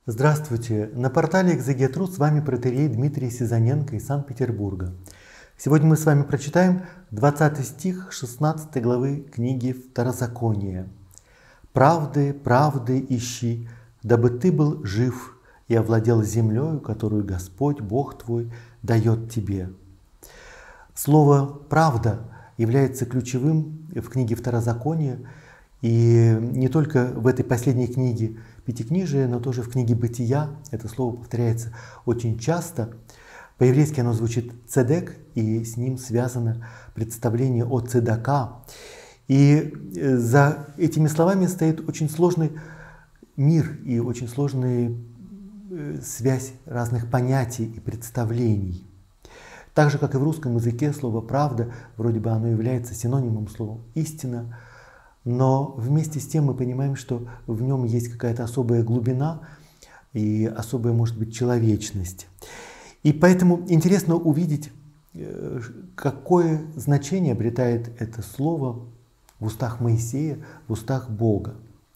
Здравствуйте! На портале Экзегет.ру с вами протоиерей Дмитрий Сизаненко из Санкт-Петербурга. Сегодня мы с вами прочитаем 20 стих 16 главы книги Второзакония. «Правды, правды ищи, дабы ты был жив и овладел землею, которую Господь, Бог твой, дает тебе». Слово «правда» является ключевым в книге Второзакония, и не только в этой последней книге Пятикнижия, но тоже в книге Бытия это слово повторяется очень часто. По-еврейски оно звучит «цедек», и с ним связано представление о цедака. И за этими словами стоит очень сложный мир и очень сложная связь разных понятий и представлений. Так же, как и в русском языке, слово «правда» вроде бы оно является синонимом слова «истина», но вместе с тем мы понимаем, что в нем есть какая-то особая глубина и особая, может быть, человечность. И поэтому интересно увидеть, какое значение обретает это слово в устах Моисея, в устах Бога.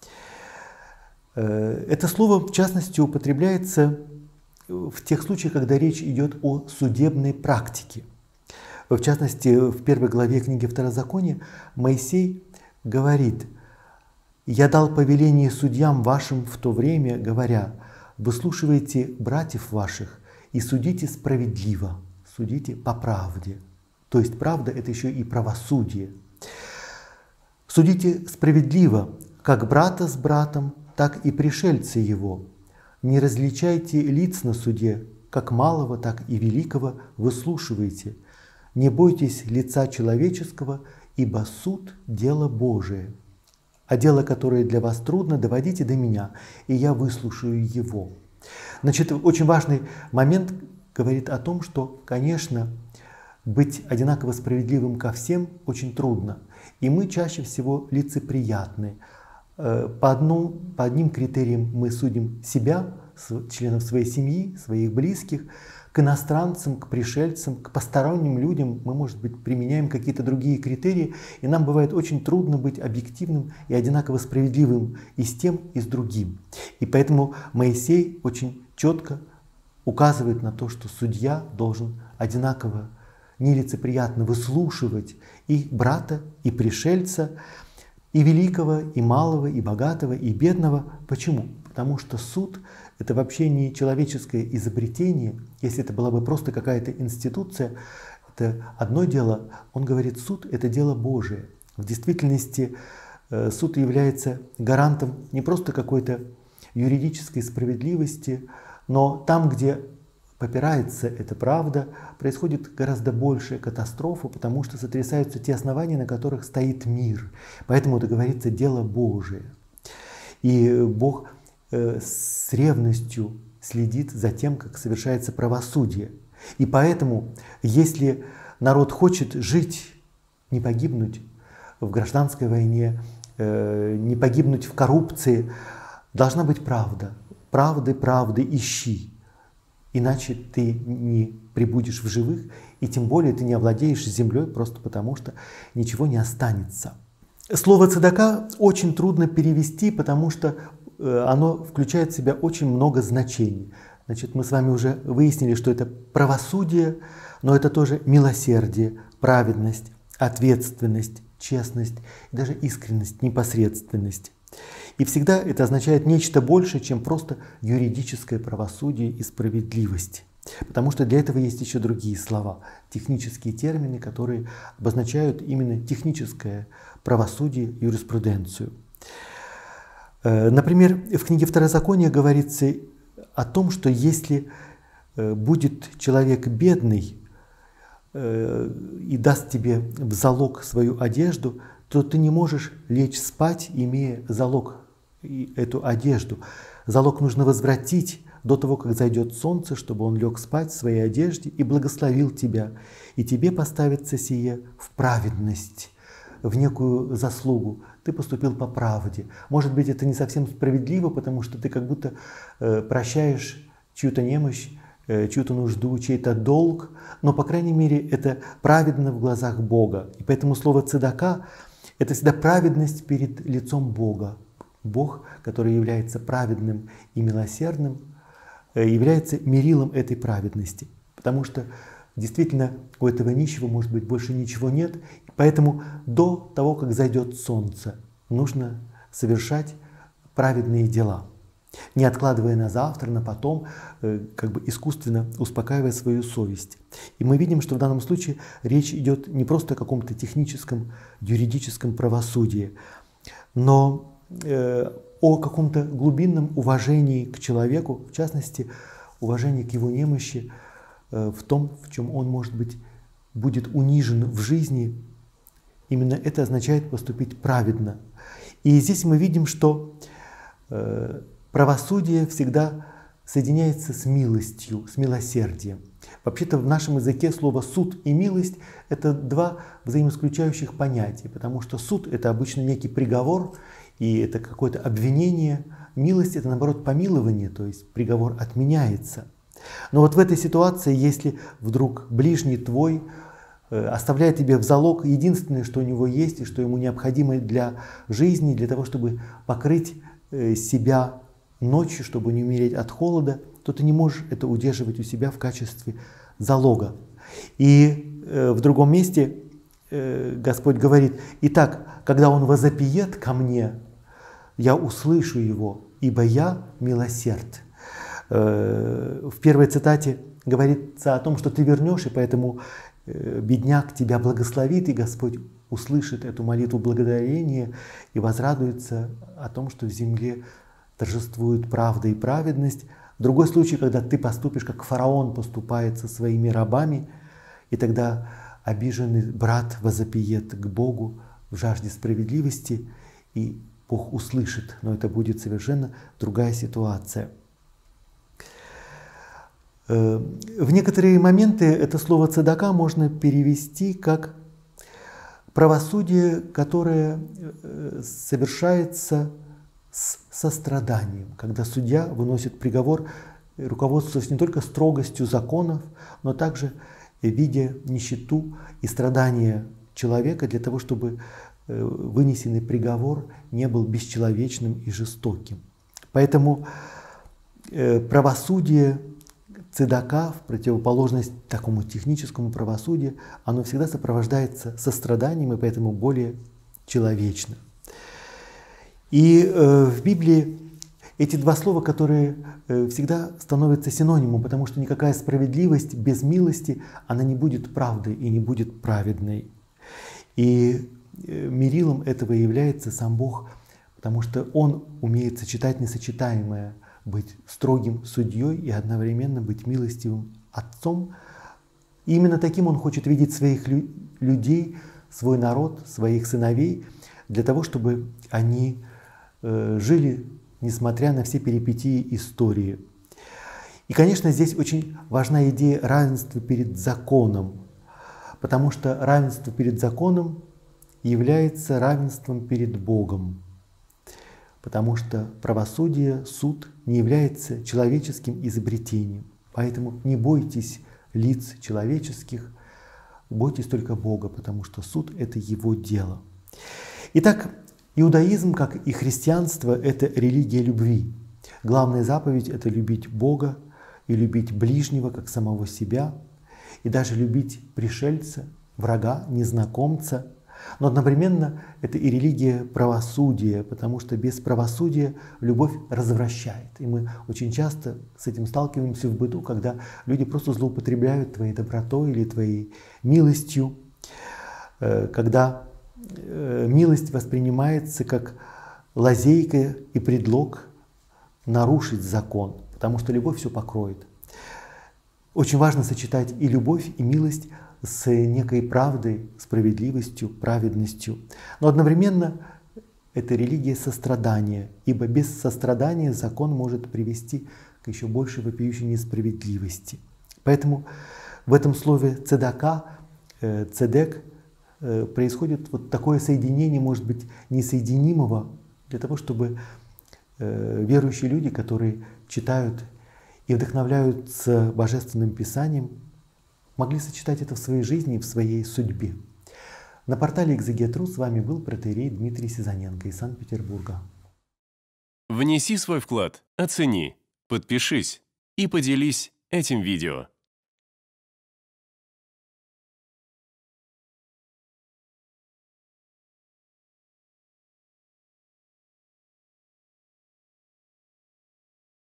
Это слово, в частности, употребляется в тех случаях, когда речь идет о судебной практике. В частности, в первой главе книги Второзакония Моисей говорит: «Я дал повеление судьям вашим в то время, говоря: выслушивайте братьев ваших и судите справедливо, судите по правде». То есть правда — это еще и правосудие. «Судите справедливо, как брата с братом, так и пришельца его. Не различайте лиц на суде, как малого, так и великого выслушивайте. Не бойтесь лица человеческого, ибо суд – дело Божие. А дело, которое для вас трудно, доводите до меня, и я выслушаю его». Значит, очень важный момент говорит о том, что, конечно, быть одинаково справедливым ко всем очень трудно. И мы чаще всего лицеприятны. По одним критериям мы судим себя, членов своей семьи, своих близких. К иностранцам, к пришельцам, к посторонним людям мы, может быть, применяем какие-то другие критерии, и нам бывает очень трудно быть объективным и одинаково справедливым и с тем, и с другим. И поэтому Моисей очень четко указывает на то, что судья должен одинаково нелицеприятно выслушивать и брата, и пришельца, и великого, и малого, и богатого, и бедного. Почему? Потому что суд — это вообще не человеческое изобретение. Если это была бы просто какая-то институция, это одно дело. Он говорит, суд — это дело Божие. В действительности суд является гарантом не просто какой-то юридической справедливости, но там, где попирается эта правда, происходит гораздо большая катастрофа, потому что сотрясаются те основания, на которых стоит мир. Поэтому это говорится дело Божие. И Бог с ревностью следит за тем, как совершается правосудие. И поэтому, если народ хочет жить, не погибнуть в гражданской войне, не погибнуть в коррупции, должна быть правда. Правды, правды ищи. Иначе ты не пребудешь в живых, и тем более ты не овладеешь землей просто потому, что ничего не останется. Слово «цедака» очень трудно перевести, потому что оно включает в себя очень много значений. Значит, мы с вами уже выяснили, что это правосудие, но это тоже милосердие, праведность, ответственность, честность, и даже искренность, непосредственность. И всегда это означает нечто большее, чем просто юридическое правосудие и справедливость. Потому что для этого есть еще другие слова, технические термины, которые обозначают именно техническое правосудие, юриспруденцию. Например, в книге Второзакония говорится о том, что если будет человек бедный и даст тебе в залог свою одежду, то ты не можешь лечь спать, имея залог эту одежду. Залог нужно возвратить до того, как зайдет солнце, чтобы он лег спать в своей одежде и благословил тебя. И тебе поставится сие в праведность, в некую заслугу. Ты поступил по правде. Может быть, это не совсем справедливо, потому что ты как будто прощаешь чью-то немощь, чью-то нужду, чей-то долг, но, по крайней мере, это праведно в глазах Бога. И поэтому слово «цедака» — это всегда праведность перед лицом Бога. Бог, который является праведным и милосердным, является мерилом этой праведности. Потому что действительно у этого нищего, может быть, больше ничего нет. Поэтому до того, как зайдет солнце, нужно совершать праведные дела, не откладывая на завтра, на потом, как бы искусственно успокаивая свою совесть. И мы видим, что в данном случае речь идет не просто о каком-то техническом, юридическом правосудии, но о каком-то глубинном уважении к человеку, в частности, уважении к его немощи, в том, в чем он, может быть, будет унижен в жизни. Именно это означает поступить праведно. И здесь мы видим, что правосудие всегда соединяется с милостью, с милосердием. Вообще-то в нашем языке слово «суд» и «милость» — это два взаимоисключающих понятия, потому что суд — это обычно некий приговор, и это какое-то обвинение. Милость — это, наоборот, помилование, то есть приговор отменяется. Но вот в этой ситуации, если вдруг ближний твой оставляет тебе в залог единственное, что у него есть и что ему необходимо для жизни, для того, чтобы покрыть себя ночью, чтобы не умереть от холода, то ты не можешь это удерживать у себя в качестве залога. И в другом месте Господь говорит: «Итак, когда он возопиет ко мне, я услышу его, ибо я милосерд». В первой цитате говорится о том, что ты вернешь, и поэтому бедняк тебя благословит, и Господь услышит эту молитву благодарения и возрадуется о том, что в земле торжествует правда и праведность. Другой случай, когда ты поступишь, как фараон поступает со своими рабами, и тогда обиженный брат возопиет к Богу в жажде справедливости, и Бог услышит, но это будет совершенно другая ситуация. В некоторые моменты это слово «цедака» можно перевести как правосудие, которое совершается с состраданием, когда судья выносит приговор, руководствуясь не только строгостью законов, но также видя нищету и страдания человека для того, чтобы вынесенный приговор не был бесчеловечным и жестоким. Поэтому правосудие цедака, в противоположность такому техническому правосудию, оно всегда сопровождается состраданием и поэтому более человечно. И в Библии эти два слова, которые всегда становятся синонимом, потому что никакая справедливость без милости, она не будет правдой и не будет праведной. И мерилом этого является сам Бог, потому что Он умеет сочетать несочетаемое, быть строгим судьей и одновременно быть милостивым отцом. И именно таким Он хочет видеть своих людей, свой народ, своих сыновей, для того, чтобы они жили, несмотря на все перипетии истории. И, конечно, здесь очень важна идея равенства перед законом, потому что равенство перед законом является равенством перед Богом. Потому что правосудие, суд не является человеческим изобретением. Поэтому не бойтесь лиц человеческих, бойтесь только Бога, потому что суд — это Его дело. Итак, иудаизм, как и христианство, это религия любви. Главная заповедь — это любить Бога и любить ближнего, как самого себя, и даже любить пришельца, врага, незнакомца. Но одновременно это и религия правосудия, потому что без правосудия любовь развращает. И мы очень часто с этим сталкиваемся в быту, когда люди просто злоупотребляют твоей добротой или твоей милостью, когда милость воспринимается как лазейка и предлог нарушить закон, потому что любовь все покроет. Очень важно сочетать и любовь, и милость с некой правдой, справедливостью, праведностью. Но одновременно это религия сострадания, ибо без сострадания закон может привести к еще большей вопиющей несправедливости. Поэтому в этом слове цедака, цедек, происходит вот такое соединение, может быть, несоединимого, для того, чтобы верующие люди, которые читают и вдохновляются Божественным Писанием, могли сочетать это в своей жизни и в своей судьбе. На портале Экзегет.ру с вами был протоиерей Дмитрий Сизаненко из Санкт-Петербурга. Внеси свой вклад, оцени, подпишись и поделись этим видео.